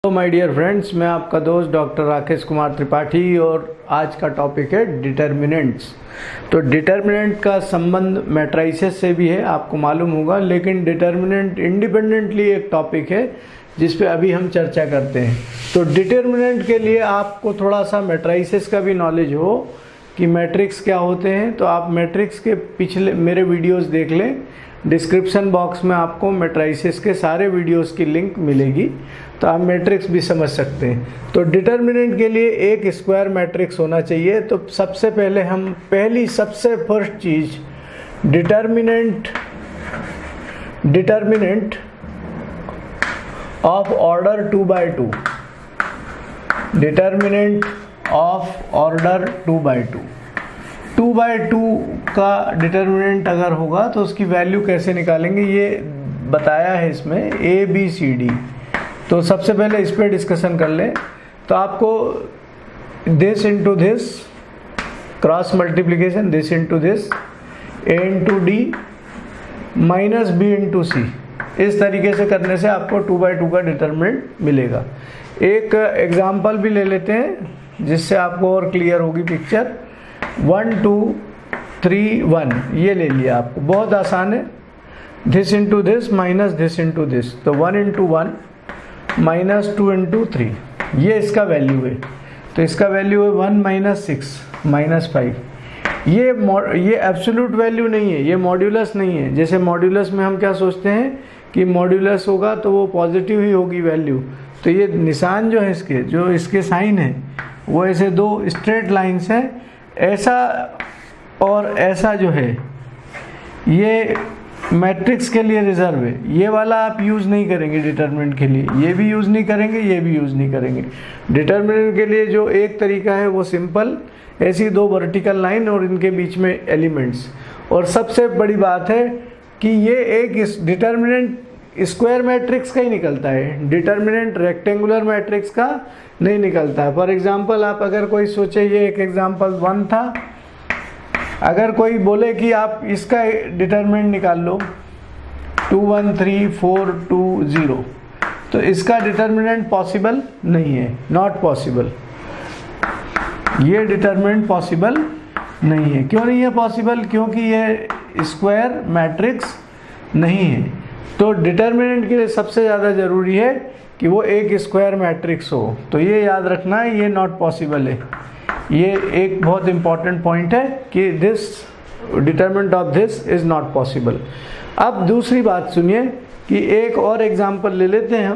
Hello my dear friends, मैं आपका दोस्त डॉक्टर राकेश कुमार त्रिपाठी और आज का टॉपिक है डिटर्मिनेंट्स। तो डिटर्मिनेंट का संबंध मैट्राइसेस से भी है, आपको मालूम होगा, लेकिन डिटर्मिनेंट इंडिपेंडेंटली एक टॉपिक है जिस पे अभी हम चर्चा करते हैं। तो डिटर्मिनेंट के लिए आपको थोड़ा सा मैट्राइसेस का भी नॉलेज हो कि मैट्रिक्स क्या होते हैं। तो आप मैट्रिक्स के पिछले मेरे वीडियोस देख लें, डिस्क्रिप्शन बॉक्स में आपको मैट्राइसेस के सारे वीडियोस की लिंक मिलेगी, तो आप मैट्रिक्स भी समझ सकते हैं। तो डिटर्मिनेंट के लिए एक स्क्वायर मैट्रिक्स होना चाहिए। तो सबसे पहले हम सबसे फर्स्ट चीज determinant of order 2/2, determinant of order 2/2 का डिटर्मिनेंट अगर होगा तो उसकी वैल्यू कैसे निकालेंगे ये बताया है इसमें ABCD। तो सबसे पहले इस पर डिस्कशन कर लें। तो आपको this into this, cross multiplication, this into this, A into D minus B into C, इस तरीके से करने से आपको 2/2 का डिटर्मिनेंट मिलेगा। एक एग्जाम्पल भी ले लेते हैं जिससे आपको और क्लियर होगी पिक्चर। 1 2 3 1 ये ले लिया आपको, बहुत आसान है। This into this minus this into this, तो 1 इंटू 1 माइनस 2 इंटू 3, ये इसका वैल्यू है। तो इसका वैल्यू है 1 माइनस 6 माइनस 5। ये एब्सोल्यूट वैल्यू नहीं है, ये मॉड्यूलस नहीं है। जैसे मॉड्यूलस में हम क्या सोचते हैं कि मॉड्यूलस होगा तो वो पॉजिटिव ही होगी वैल्यू। तो ये निशान जो है इसके साइन है वो ऐसे दो स्ट्रेट लाइन्स हैं, ऐसा और ऐसा जो है ये मैट्रिक्स के लिए रिजर्व है। ये वाला आप यूज़ नहीं करेंगे डिटर्मिनेंट के लिए, ये भी यूज़ नहीं करेंगे, ये भी यूज़ नहीं करेंगे। डिटर्मिनेंट के लिए जो एक तरीका है वो सिंपल, ऐसी दो वर्टिकल लाइन और इनके बीच में एलिमेंट्स। और सबसे बड़ी बात है कि ये एक डिटर्मिनेंट स्क्वायर मैट्रिक्स का ही निकलता है, डिटर्मिनेंट रेक्टेंगुलर मैट्रिक्स का नहीं निकलता है। फॉर एग्जांपल आप अगर कोई सोचे, ये एक एग्जांपल 1 था, अगर कोई बोले कि आप इसका डिटर्मिनेंट निकाल लो 2 1 3 4 2 0, तो इसका डिटर्मिनेंट पॉसिबल नहीं है, नॉट पॉसिबल। ये डिटर्मिनेंट पॉसिबल नहीं है। क्यों नहीं है पॉसिबल? क्योंकि ये स्क्वायर मैट्रिक्स नहीं है। तो डिटर्मिनेंट के लिए सबसे ज़्यादा ज़रूरी है कि वो एक स्क्वायर मैट्रिक्स हो। तो ये याद रखना है, ये नॉट पॉसिबल है। ये एक बहुत इंपॉर्टेंट पॉइंट है कि this determinant of this is not possible. अब दूसरी बात सुनिए कि एक और एग्जांपल ले लेते हैं हम,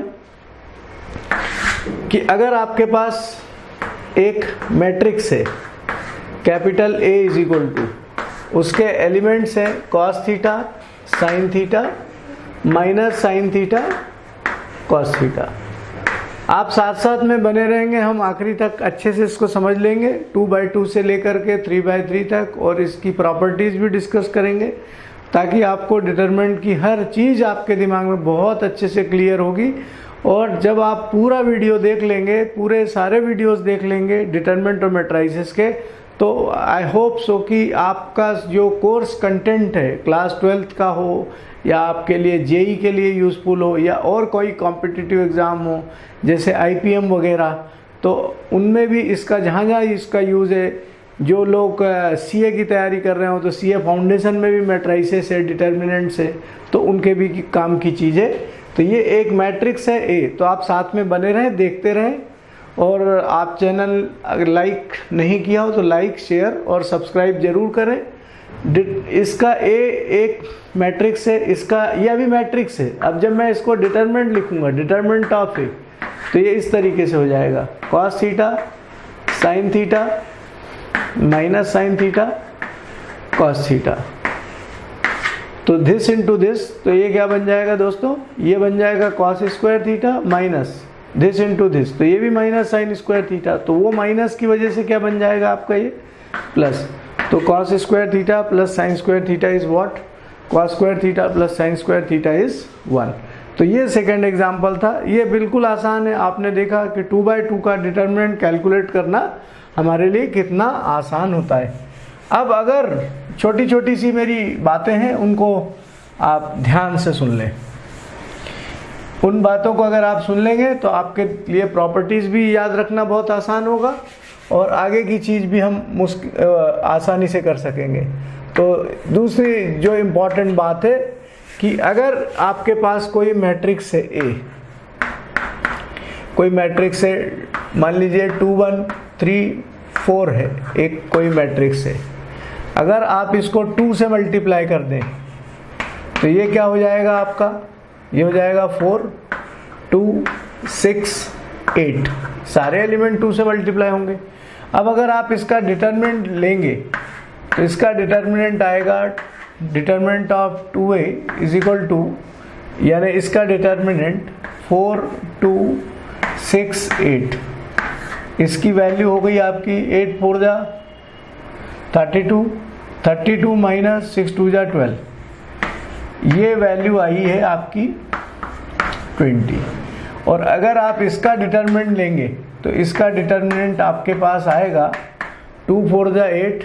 कि अगर आपके पास एक मैट्रिक्स है, capital A is equal to, उसके एलिमेंट्स हैं cos theta, sine theta, minus sine theta, cos theta. आप साथ साथ में बने रहेंगे, हम आखिरी तक अच्छे से इसको समझ लेंगे, 2/2 से लेकर के 3/3 तक, और इसकी प्रॉपर्टीज़ भी डिस्कस करेंगे ताकि आपको डिटर्मिनेंट की हर चीज़ आपके दिमाग में बहुत अच्छे से क्लियर होगी। और जब आप पूरा वीडियो देख लेंगे, पूरे सारे वीडियोस देख लेंगे डिटर्मिनेंट और मैट्राइसेस के, तो आई होप सो कि आपका जो कोर्स कंटेंट है, क्लास 12th का हो या आपके लिए JEE के लिए यूज़फुल हो या और कोई कॉम्पिटिटिव एग्ज़ाम हो जैसे IPM वगैरह, तो उनमें भी इसका जहाँ जहाँ इसका यूज़ है। जो लोग CA की तैयारी कर रहे हो तो CA फाउंडेशन में भी मैट्राइसेस है, डिटर्मिनेंट्स है, तो उनके भी काम की चीज़ है। तो ये एक मैट्रिक्स है A। तो आप साथ में बने रहें, देखते रहें। और आप चैनल अगर लाइक नहीं किया हो तो लाइक, शेयर और सब्सक्राइब ज़रूर करें। इसका A एक मैट्रिक्स है, इसका यह भी मैट्रिक्स है। अब जब मैं इसको डिटर्मिनेंट लिखूंगा, डिटर्मिनेंट ऑफ A, तो ये इस तरीके से हो जाएगा, cos theta sine theta minus sine theta cos theta. तो दिस इंटू दिस, तो ये क्या बन जाएगा दोस्तों? ये बन जाएगा cos square theta minus this into this, तो ये भी माइनस साइन स्क्वायर थीटा। तो वो माइनस की वजह से क्या बन जाएगा आपका ये प्लस। तो cos square theta plus sine square theta is what? Cos square theta plus sine square theta is 1। तो ये सेकंड एग्जांपल था। ये बिल्कुल आसान है। आपने देखा कि 2/2 का डिटर्मिनेंट कैलकुलेट करना हमारे लिए कितना आसान होता है। अब अगर छोटी छोटी सी मेरी बातें हैं उनको आप ध्यान से सुन लें। उन बातों को अगर आप सुन लेंगे तो आपके लिए प्रॉपर्टीज़ भी याद रखना बहुत आसान होगा और आगे की चीज़ भी हम आसानी से कर सकेंगे। तो दूसरी जो इम्पॉर्टेंट बात है कि अगर आपके पास कोई मैट्रिक्स है ए, कोई मैट्रिक्स है, मान लीजिए 2 1 3 4 है, एक कोई मैट्रिक्स है, अगर आप इसको 2 से मल्टीप्लाई कर दें तो ये क्या हो जाएगा आपका, ये हो जाएगा 4 2 6 8, सारे एलिमेंट 2 से मल्टीप्लाई होंगे। अब अगर आप इसका डिटर्मिनेंट लेंगे तो इसका डिटर्मिनेंट आएगा determinant of 2a is equal to, यानी इसका डिटर्मिनेंट 4 2 6 8, इसकी वैल्यू हो गई आपकी 8 4 जा 32, 32 माइनस 6 2 जा 12, ये वैल्यू आई है आपकी 20। और अगर आप इसका डिटर्मिनेंट लेंगे तो इसका डिटर्मिनेंट आपके पास आएगा 2 4 जा 8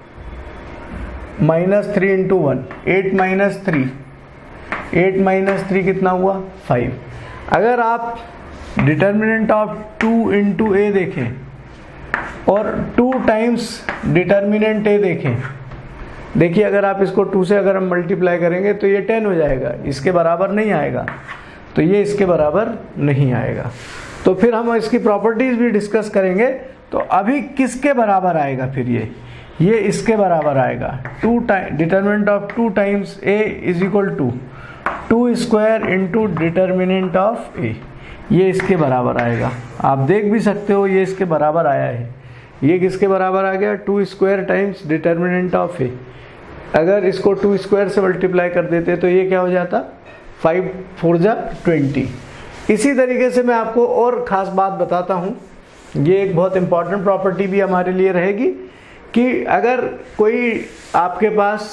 माइनस 3 इंटू 1, 8 माइनस 3, 8 माइनस 3 कितना हुआ 5। अगर आप डिटर्मिनेंट ऑफ 2 इंटू ए देखें और 2 टाइम्स डिटर्मिनेंट ए देखें, देखिए अगर आप इसको 2 से अगर हम मल्टीप्लाई करेंगे तो ये 10 हो जाएगा, इसके बराबर नहीं आएगा, तो ये इसके बराबर नहीं आएगा। तो फिर हम इसकी प्रॉपर्टीज भी डिस्कस करेंगे। तो अभी किसके बराबर आएगा, फिर ये इसके बराबर आएगा, 2 time determinant of 2 times A is equal to 2 square into determinant of A, ये इसके बराबर आएगा। आप देख भी सकते हो ये इसके बराबर आया है, ये किसके बराबर आ गया, 2 square times determinant of A. अगर इसको 2 स्क्वायर से मल्टीप्लाई कर देते तो ये क्या हो जाता, 5 4 जा 20। इसी तरीके से मैं आपको और ख़ास बात बताता हूँ, ये एक बहुत इंपॉर्टेंट प्रॉपर्टी भी हमारे लिए रहेगी कि अगर कोई आपके पास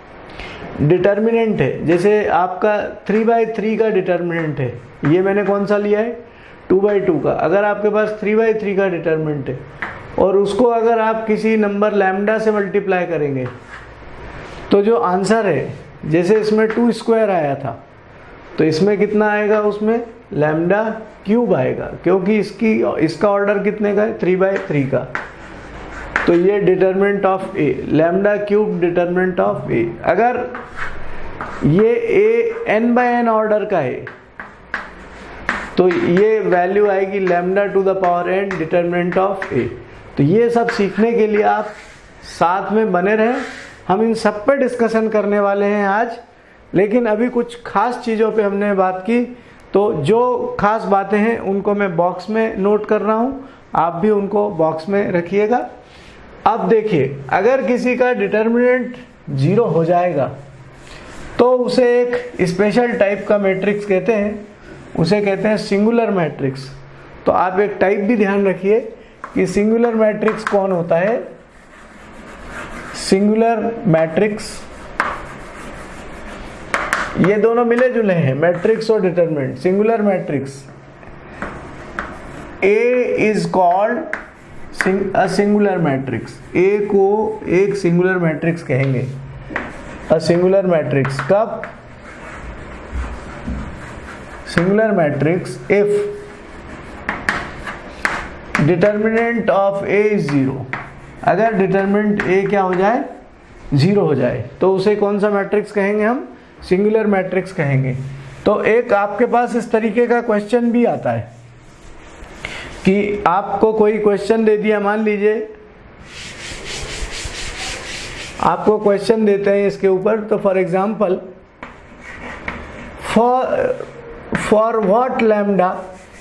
डिटर्मिनेंट है, जैसे आपका 3/3 का डिटर्मिनेंट है, ये मैंने कौन सा लिया है 2/2 का। अगर आपके पास 3/3 का डिटर्मिनेंट है और उसको अगर आप किसी नंबर लैम्डा से मल्टीप्लाई करेंगे तो जो आंसर है, जैसे इसमें 2 स्क्वायर आया था तो इसमें कितना आएगा, उसमें लैम्डा क्यूब आएगा, क्योंकि इसका ऑर्डर कितने का है 3/3 का। तो ये determinant of A, lambda cube determinant of A. अगर ये ए n/n ऑर्डर का है तो ये वैल्यू आएगी lambda to the power n determinant of A. तो ये सब सीखने के लिए आप साथ में बने रहें, हम इन सब पे डिस्कशन करने वाले हैं आज। लेकिन अभी कुछ खास चीज़ों पे हमने बात की, तो जो खास बातें हैं उनको मैं बॉक्स में नोट कर रहा हूँ, आप भी उनको बॉक्स में रखिएगा। अब देखिए, अगर किसी का डिटर्मिनेंट 0 हो जाएगा तो उसे एक स्पेशल टाइप का मैट्रिक्स कहते हैं, उसे कहते हैं सिंगुलर मैट्रिक्स। तो आप एक टाइप भी ध्यान रखिए कि सिंगुलर मैट्रिक्स कौन होता है। सिंगुलर मैट्रिक्स, ये दोनों मिले जुले हैं, मैट्रिक्स और determinant. Singular matrix, A is called a singular matrix, A को एक सिंगुलर मैट्रिक्स कहेंगे। अ सिंगुलर मैट्रिक्स कब, singular matrix if determinant of A is 0। अगर डिटर्मिनेंट ए क्या हो जाए, 0 हो जाए, तो उसे कौन सा मैट्रिक्स कहेंगे, हम सिंगुलर मैट्रिक्स कहेंगे। तो एक आपके पास इस तरीके का क्वेश्चन भी आता है कि आपको कोई क्वेश्चन दे दिया, मान लीजिए आपको क्वेश्चन देते हैं इसके ऊपर, तो for example for what lambda,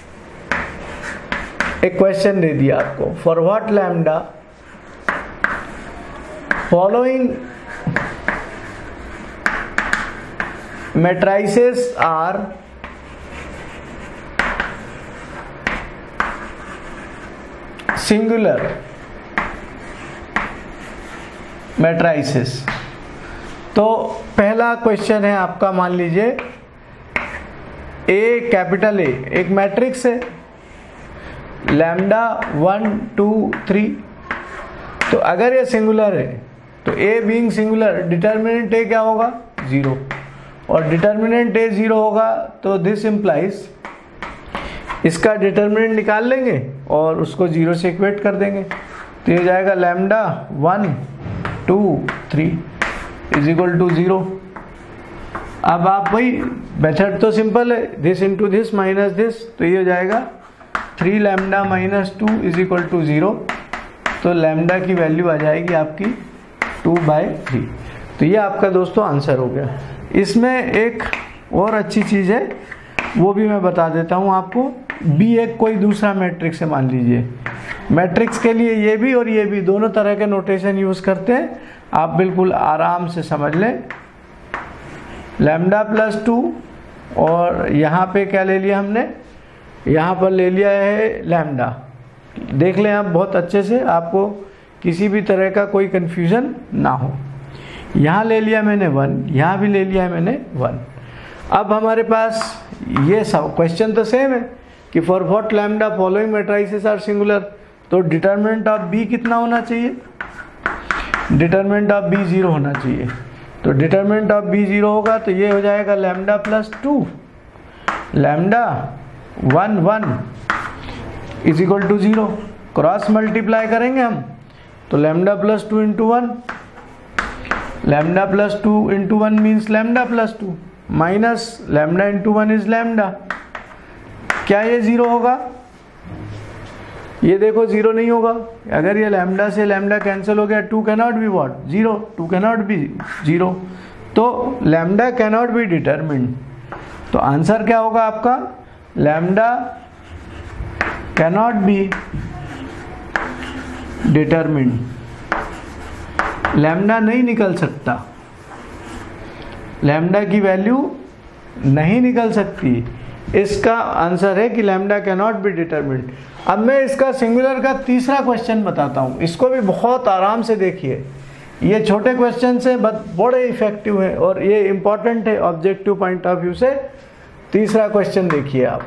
एक क्वेश्चन दे दिया आपको, for what lambda following matrices are singular matrices। तो पहला क्वेश्चन है आपका, मान लीजिए ए कैपिटल ए एक मैट्रिक्स है, लैम्डा 1 2 3। तो अगर ये सिंगुलर है तो A being singular determinant A क्या होगा 0। और डिटर्मिनेंट ए 0 होगा तो दिस इम्प्लाइज इसका डिटर्मिनेंट निकाल लेंगे और उसको 0 से इक्वेट कर देंगे। तो ये जाएगा लैम्डा 1 2 3 इज इक्वल टू 0। अब आप वही मेथड तो सिंपल है, this into this minus this, तो ये हो जाएगा 3 lambda minus 2 is equal to 0। तो लैम्डा की वैल्यू आ जाएगी आपकी 2/3। तो ये आपका दोस्तों आंसर हो गया। इसमें एक और अच्छी चीज़ है, वो भी मैं बता देता हूँ आपको। बी एक कोई दूसरा मैट्रिक्स है, मान लीजिए मैट्रिक्स के लिए ये भी और ये भी दोनों तरह के नोटेशन यूज़ करते हैं, आप बिल्कुल आराम से समझ लें। लैम्डा प्लस 2 और यहाँ पे क्या ले लिया हमने, यहाँ पर ले लिया है लैम्डा। देख लें आप बहुत अच्छे से, आपको किसी भी तरह का कोई कन्फ्यूज़न ना हो। यहाँ ले लिया मैंने 1, यहाँ भी ले लिया है मैंने 1। अब हमारे पास ये सब क्वेश्चन तो सेम है कि for what lambda following matrices are singular, तो डिटरमिनेंट ऑफ बी कितना होना चाहिए, डिटरमिनेंट ऑफ बी 0 होना चाहिए। तो डिटरमिनेंट ऑफ बी 0 होगा तो ये हो जाएगा lambda plus 2 lambda 1 1 is equal to 0। Cross multiply करेंगे हम तो lambda plus 2 into 1, lambda plus 2 into 1 means lambda plus 2 minus lambda into 1 is lambda. क्या ये 0 होगा, ये देखो 0 नहीं होगा। अगर ये लैम्डा से लैम्डा कैंसिल हो गया, 2 cannot be what 0, 2 cannot be 0, तो लैम्डा कैनॉट बी डिटरमिन्ड। तो आंसर क्या होगा आपका, lambda cannot be determined. Lambda नहीं निकल सकता, लैम्डा की वैल्यू नहीं निकल सकती। इसका आंसर है कि लैम्डा कैनॉट बी डिटरमिन्ड। अब मैं इसका सिंगुलर का तीसरा क्वेश्चन बताता हूँ, इसको भी बहुत आराम से देखिए। ये छोटे क्वेश्चन से बड़े इफेक्टिव है और ये इंपॉर्टेंट है ऑब्जेक्टिव पॉइंट ऑफ व्यू से। तीसरा क्वेश्चन देखिए आप,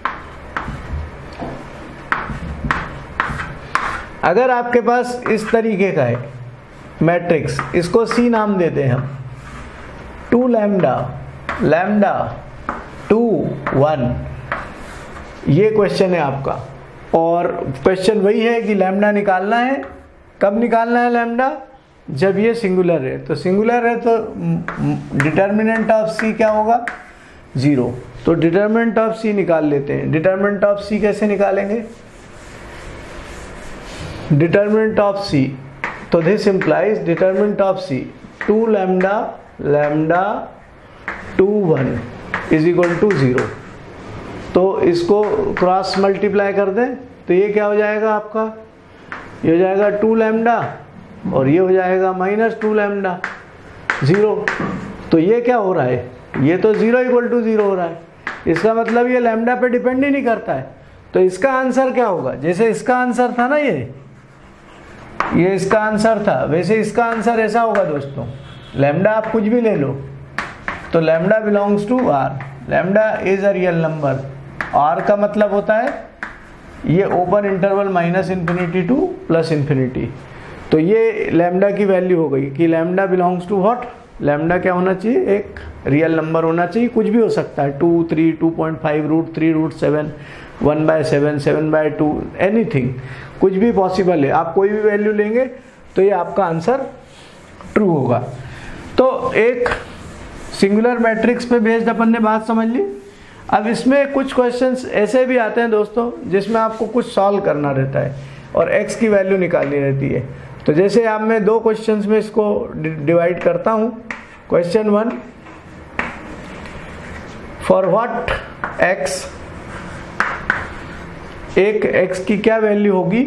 अगर आपके पास इस तरीके का है मैट्रिक्स, इसको सी नाम देते हैं हम, 2 लैम्डा लैम्डा 2 1, ये क्वेश्चन है आपका। और क्वेश्चन वही है कि लैम्डा निकालना है। कब निकालना है लैम्डा, जब ये सिंगुलर है। तो सिंगुलर है तो डिटर्मिनेंट ऑफ सी क्या होगा 0। तो डिटर्मिनेंट ऑफ सी निकाल लेते हैं। डिटर्मिनेंट ऑफ सी कैसे निकालेंगे, डिटर्मिनेंट ऑफ सी, तो this implies determinant of C 2 lambda lambda 2 1 is equal to 0। तो इसको क्रॉस मल्टीप्लाई कर दें तो ये क्या हो जाएगा आपका, ये हो जाएगा 2 लैम्डा और ये हो जाएगा माइनस 2 लैम्डा 0। तो ये क्या हो रहा है, ये तो 0 इक्वल टू 0 हो रहा है। इसका मतलब ये लैम्डा पे डिपेंड ही नहीं करता है। तो इसका आंसर क्या होगा, जैसे इसका आंसर था ना ये इसका आंसर था, वैसे इसका आंसर ऐसा होगा दोस्तों। लैम्डा आप कुछ भी ले लो, तो lambda belongs to R, lambda is a real number. R का मतलब होता है ये open interval minus infinity to plus infinity. तो ये लैम्डा की वैल्यू हो गई कि lambda belongs to what, lambda क्या होना चाहिए, एक रियल नंबर होना चाहिए। कुछ भी हो सकता है, 2 3 2.5 √3 √7 1/7 7/2 एनीथिंग, कुछ भी पॉसिबल है। आप कोई भी वैल्यू लेंगे तो ये आपका आंसर ट्रू होगा। तो एक सिंगुलर मैट्रिक्स पे बेस्ड अपन ने बात समझ ली। अब इसमें कुछ क्वेश्चंस ऐसे भी आते हैं दोस्तों जिसमें आपको कुछ सॉल्व करना रहता है और x की वैल्यू निकालनी रहती है। तो जैसे आप मैं 2 क्वेश्चंस में इसको डिवाइड करता हूँ। क्वेश्चन 1, फॉर व्हाट x, एक x की क्या वैल्यू होगी,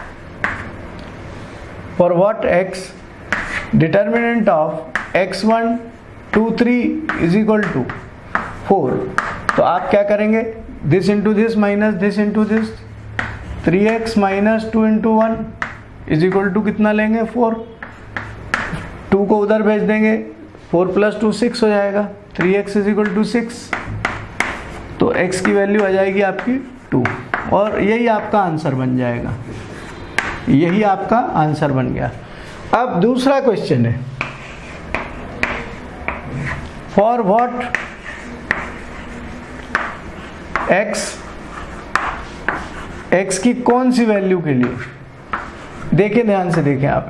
for what x determinant of x1 2 3 is equal to 4। तो आप क्या करेंगे, this into this minus this into this, 3x minus 2 into 1 is equal to कितना लेंगे 4। 2 को उधर भेज देंगे, 4 + 2 6 हो जाएगा, 3x इज इक्वल टू 6। तो x की वैल्यू आ जाएगी आपकी 2 और यही आपका आंसर बन जाएगा, यही आपका आंसर बन गया। अब दूसरा क्वेश्चन है, फॉर व्हाट x की कौन सी वैल्यू के लिए, देखिए ध्यान से देखें आप,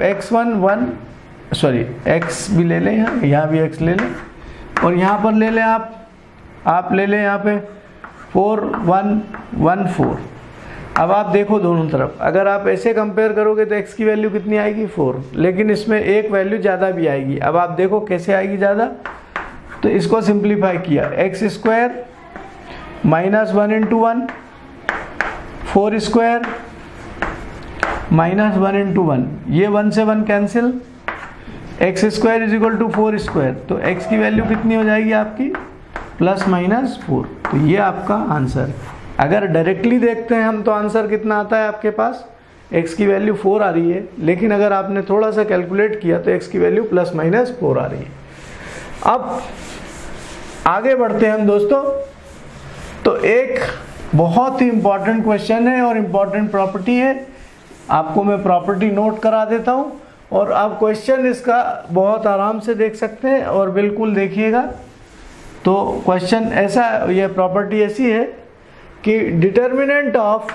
x भी ले लें, यहाँ भी x ले लें और यहाँ पर ले लें आप ले लें यहाँ पे 4 1 1 4। अब आप देखो दोनों तरफ, अगर आप ऐसे कंपेयर करोगे तो x की वैल्यू कितनी आएगी 4, लेकिन इसमें एक वैल्यू ज़्यादा भी आएगी। अब आप देखो कैसे आएगी ज़्यादा, तो इसको सिंप्लीफाई किया, x square minus 1 into 1, 4 square minus 1 into 1, ये 1 से 1 cancel, x square is equal to 4 square, तो x की वैल्यू कितनी हो जाएगी आपकी प्लस माइनस 4। तो ये आपका आंसर है। अगर डायरेक्टली देखते हैं हम तो आंसर कितना आता है आपके पास, x की वैल्यू 4 आ रही है, लेकिन अगर आपने थोड़ा सा कैलकुलेट किया तो x की वैल्यू प्लस माइनस 4 आ रही है। अब आगे बढ़ते हैं हम दोस्तों, तो एक बहुत ही इंपॉर्टेंट क्वेश्चन है और इम्पॉर्टेंट प्रॉपर्टी है, आपको मैं प्रॉपर्टी नोट करा देता हूँ और आप क्वेश्चन इसका बहुत आराम से देख सकते हैं और बिल्कुल देखिएगा। तो क्वेश्चन ऐसा, यह प्रॉपर्टी ऐसी है कि determinant of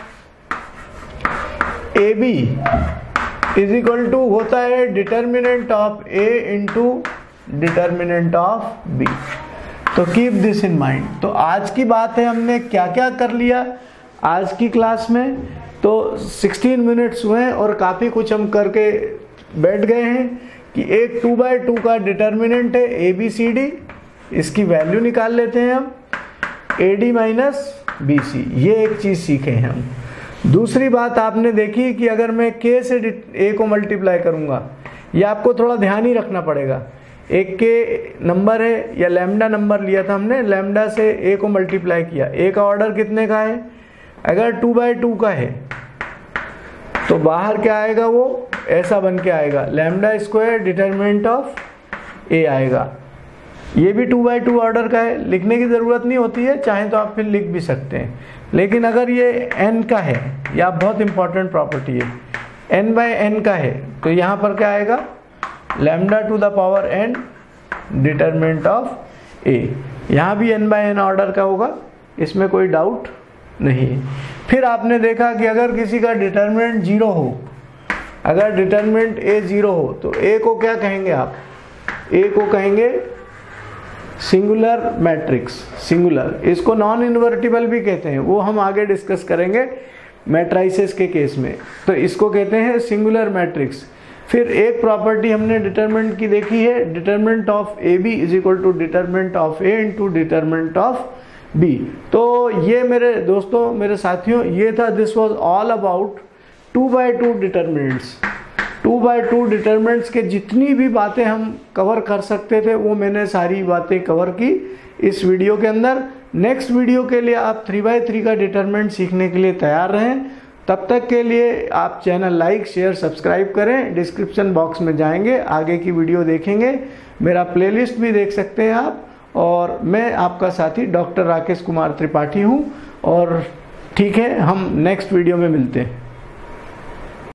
A B is equal to होता है determinant of A into determinant of B. तो कीप दिस इन माइंड। तो आज की बात है, हमने क्या क्या कर लिया आज की क्लास में, तो 16 मिनट्स हुए हैं और काफ़ी कुछ हम करके बैठ गए हैं कि एक 2/2 का डिटर्मिनेंट है ABCD, इसकी वैल्यू निकाल लेते हैं हम AD माइनस BC, ये एक चीज़ सीखे हैं हम। दूसरी बात आपने देखी कि अगर मैं K से A को मल्टीप्लाई करूँगा, ये आपको थोड़ा ध्यान ही रखना पड़ेगा। एक के नंबर है या लैम्डा नंबर लिया था हमने, लैम्डा से A को मल्टीप्लाई किया, A का ऑर्डर कितने का है, अगर 2/2 का है तो बाहर क्या आएगा, वो ऐसा बन के आएगा, lambda square determinant of A आएगा। ये भी 2/2 ऑर्डर का है, लिखने की ज़रूरत नहीं होती है, चाहे तो आप फिर लिख भी सकते हैं। लेकिन अगर ये n का है, या बहुत इंपॉर्टेंट प्रॉपर्टी है, n/n का है, तो यहाँ पर क्या आएगा, lambda to the power n determinant of A। यहाँ भी n/n ऑर्डर का होगा, इसमें कोई डाउट नहीं। फिर आपने देखा कि अगर किसी का डिटरमिनेंट 0 हो, अगर डिटरमिनेंट A 0 हो तो A को क्या कहेंगे आप, A को कहेंगे सिंगुलर मैट्रिक्स, सिंगुलर, इसको नॉन इन्वर्टिबल भी कहते हैं, वो हम आगे डिस्कस करेंगे मैट्राइसेस के केस में। तो इसको कहते हैं सिंगुलर मैट्रिक्स। फिर एक प्रॉपर्टी हमने डिटरमिनेंट की देखी है, determinant of AB is equal to determinant of A into determinant of B। तो ये मेरे दोस्तों, मेरे साथियों, ये था, this was all about 2/2 determinants. 2/2 determinants के जितनी भी बातें हम कवर कर सकते थे वो मैंने सारी बातें कवर की इस वीडियो के अंदर। नेक्स्ट वीडियो के लिए आप 3/3 का डिटरमिनेंट सीखने के लिए तैयार रहें। तब तक के लिए आप चैनल लाइक शेयर सब्सक्राइब करें, डिस्क्रिप्शन बॉक्स में जाएंगे, आगे की वीडियो देखेंगे, मेरा प्लेलिस्ट भी देख सकते हैं आप। और मैं आपका साथी डॉक्टर राकेश कुमार त्रिपाठी हूँ, और ठीक है, हम नेक्स्ट वीडियो में मिलते हैं।